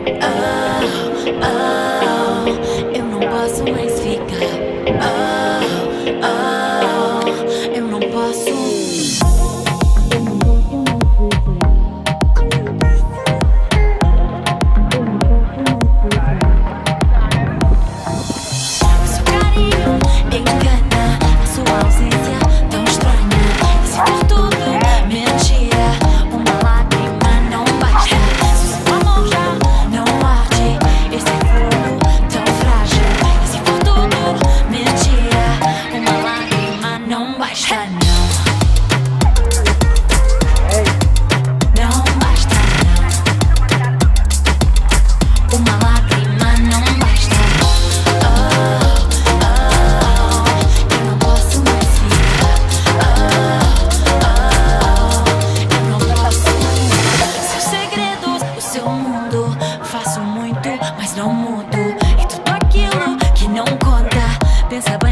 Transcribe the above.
Eu não posso mais ficar. Eu não posso. O seu carinho engana, a sua ausência tão estranha. E se por tudo mentira, uma lágrima não basta. Se o seu amor já não arde, esse fogo tão frágil. E se por tudo mentira, uma lágrima não basta, não. Não basta, não. Uma lágrima não basta. Eu não posso mais ficar. Eu não posso. Seus segredos, o seu mundo. Faço muito, mas não mudo. E tudo aquilo que não conta. Pensa